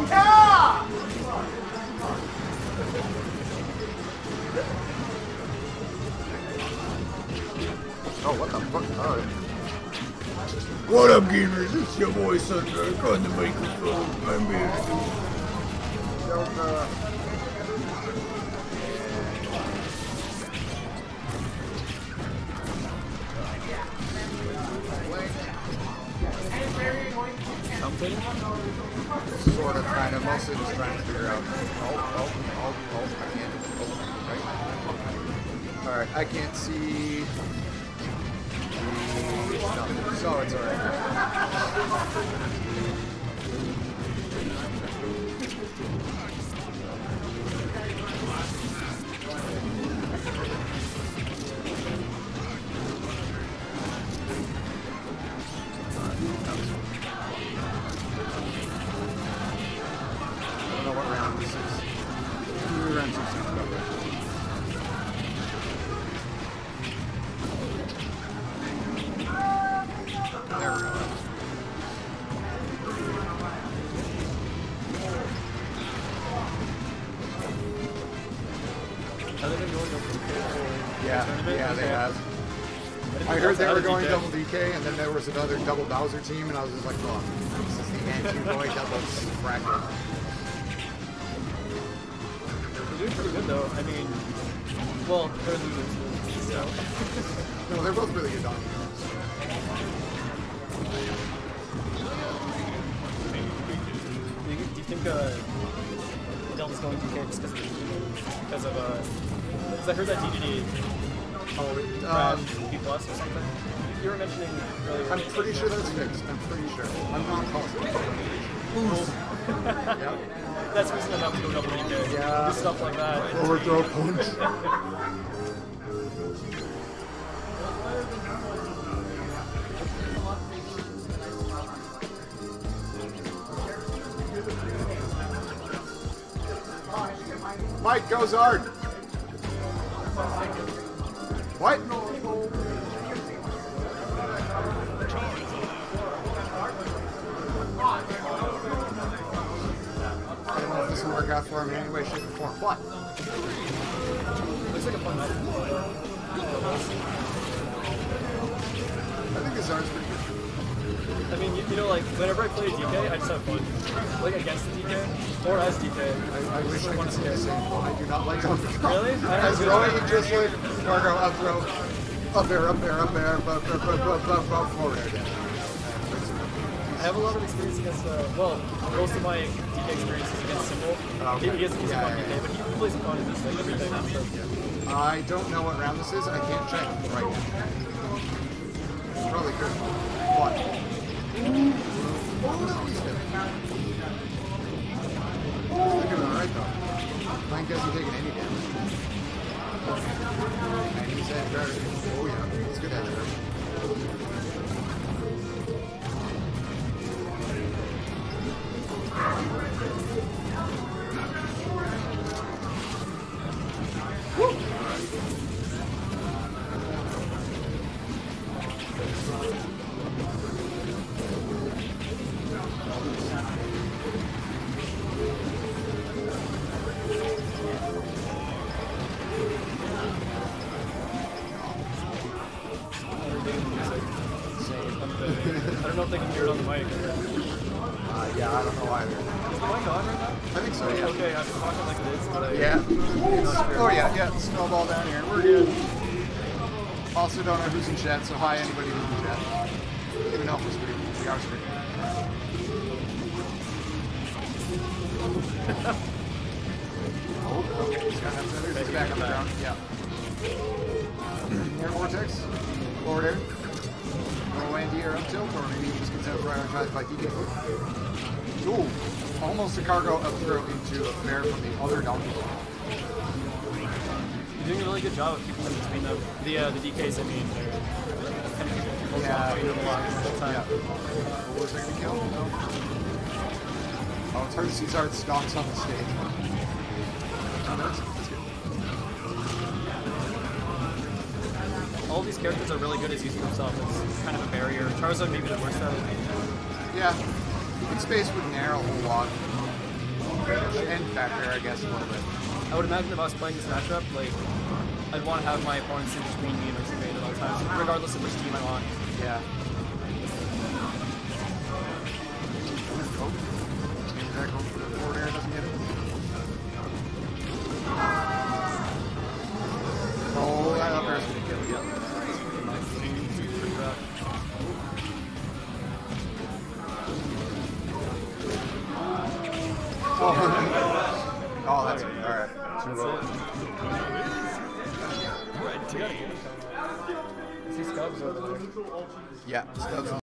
Yeah! Oh, what the fuck? Alright. What up, gamers? It's your boy Sundark on the microphone. I'm here to do. Something? Sort of, kind of, mostly just trying to figure out. I can't. Right? Alright, I can't see. No, so it's alright. I don't know what round this is. Round 6 sounds about right. There we go. Have they been going double DK? Yeah, they have. I heard they were going double DK, and then there was another double Bowser team, and I was just like, fuck, this is the anti-going double bracket. They're doing pretty good though. I mean, well, they're losers, so. No, they're both really good on Do you think Delta's going DK just because of because I heard that DDD crashed B+ or something? You were mentioning earlier. I'm pretty sure that's fixed. I'm pretty sure. I'm not positive. Yep. That's reason enough to go double DK. Yeah. Do stuff like that. Overthrow punch. Mike goes hard. What? I don't know if this will work out for him in any way, shape, or form. What? Looks like a fun night. I think his arm's pretty good. I mean, you know, like, whenever I play DK, I just have fun. Like, against the DK, or as DK. I wish I could say the same. I do not like down throw. Really? As throwing, just like, cargo, up throw, up there, up there, up there, forward air down. I have a lot of experience against, well, most of my DK experience is against Symbol. Okay. He has a fun DK, but he plays fun in this, like, everything. So. I don't know what round this is, and I can't check right now. Probably good. What? He's looking alright though. Plank hasn't taken any damage. And he's at better. Oh yeah, he's good at it. I don't know if they can hear it on the mic. Yeah, I don't know either. Is the mic on right now? I think so, yeah. Okay, I'm talking like it is, but Yeah. Oh yeah, snowball down here. We're good. Also don't know who's in chat, so hi anybody who's in chat. Even help us stream. We are streaming. Oh, okay. He's got enough feathers. He's back on the ground. Yeah. Air vortex. Forward air. No anti-air up tilt, or maybe he just gets out by DK foot. Ooh. Almost a cargo up throw into a bear from the other donkey. you're doing a really good job of keeping them between them. The DKs, I mean, they're kind of yeah, a lot of the time. Yeah. What was I going to kill? No. Oh, it's hard to see Zard stonks on the stage. Oh, that's good. All these characters are really good at using themselves as kind of a barrier. Charizard maybe the worst at it. Yeah. Space would narrow a whole lot. And factor, I guess, a little bit. I would imagine if I was playing this matchup, like, I'd want to have my opponents in between me and Mr. Bane at all times, regardless of which team I'm on. Yeah. Oh. Maybe that goes for the forward air, doesn't get it. Oh, that up air is going to kill it. Yep. Oh, that's it. Alright. That's it. I see Scubs over there. Yeah, Stubbs